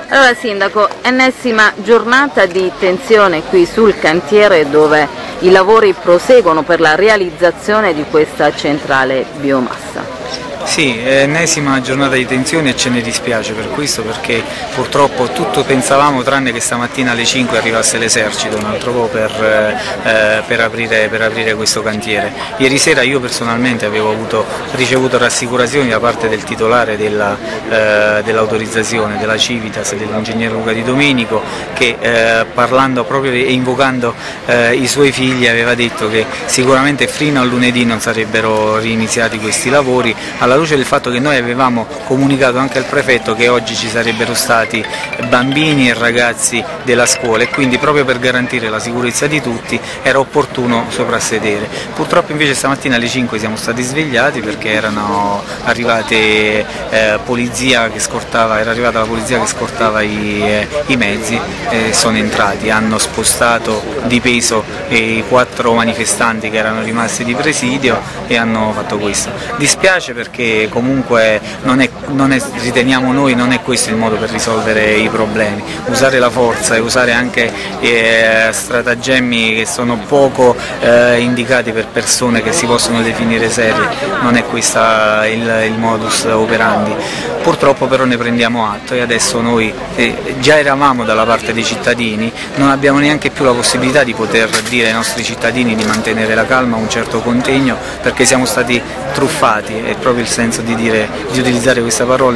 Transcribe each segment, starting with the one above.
Allora Sindaco, ennesima giornata di tensione qui sul cantiere dove i lavori proseguono per la realizzazione di questa centrale biomassa. Sì, ennesima giornata di tensione e ce ne dispiace per questo, perché purtroppo tutto pensavamo tranne che stamattina alle 5 arrivasse l'esercito un altro po' per aprire questo cantiere. Ieri sera io personalmente avevo ricevuto rassicurazioni da parte del titolare dell'autorizzazione, della Civitas, dell'ingegnere Luca Di Domenico, che parlando proprio e invocando i suoi figli aveva detto che sicuramente fino a lunedì non sarebbero riniziati questi lavori, alla luce del fatto che noi avevamo comunicato anche al prefetto che oggi ci sarebbero stati bambini e ragazzi della scuola e quindi proprio per garantire la sicurezza di tutti era opportuno soprassedere. Purtroppo invece stamattina alle 5 siamo stati svegliati perché erano arrivate polizia che scortava, era arrivata la polizia che scortava i mezzi e sono entrati, hanno spostato di peso i 4 manifestanti che erano rimasti di presidio e hanno fatto questo. Dispiace perché comunque riteniamo noi non è questo il modo per risolvere i problemi. Usare la forza e usare anche stratagemmi che sono poco indicati per persone che si possono definire serie, non è questo il modus operandi. Purtroppo però ne prendiamo atto e adesso noi già eravamo dalla parte dei cittadini, non abbiamo neanche più la possibilità di poter dire ai nostri cittadini di mantenere la calma, un certo contegno, perché siamo stati truffati, è proprio il senso di utilizzare questa parola,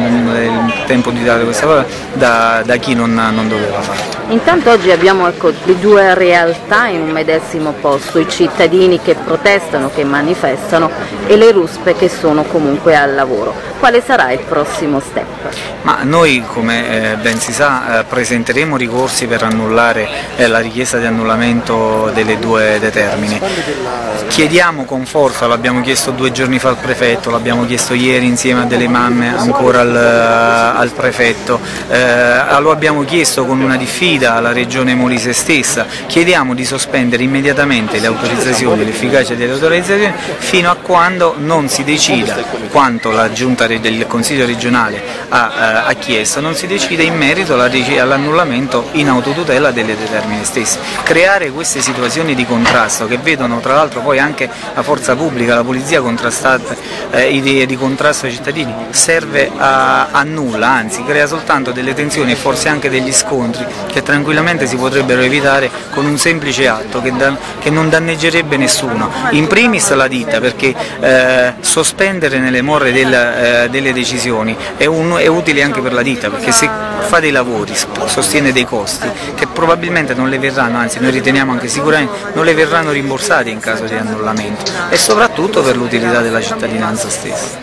il tempo di dare questa parola da chi non doveva farlo. Intanto oggi abbiamo le due realtà in un medesimo posto, i cittadini che protestano, che manifestano e le ruspe che sono comunque al lavoro. Quale sarà il prossimo step? Ma noi, come ben si sa, presenteremo ricorsi per annullare la richiesta di annullamento delle due determine. Chiediamo con forza, l'abbiamo chiesto 2 giorni fa al prefetto, l'abbiamo chiesto ieri insieme a delle mamme ancora al prefetto, lo abbiamo chiesto con una diffida alla Regione Molise stessa, chiediamo di sospendere immediatamente le autorizzazioni, l'efficacia delle autorizzazioni fino a quando non si decida quanto la Giunta del Consiglio regionale ha chiesto, non si decide in merito all'annullamento in autotutela delle determine stesse. Creare queste situazioni di contrasto che vedono tra l'altro poi anche la forza pubblica, la polizia contrastata, idee di contrasto ai cittadini, serve a nulla, anzi crea soltanto delle tensioni e forse anche degli scontri che tranquillamente si potrebbero evitare con un semplice atto che non danneggerebbe nessuno, in primis la ditta, perché sospendere nelle more delle decisioni è utile anche per la ditta, perché se fa dei lavori sostiene dei costi che probabilmente non le verranno, anzi noi riteniamo anche sicuramente non le verranno rimborsati in caso di annullamento, e soprattutto per l'utilità della cittadinanza stessa.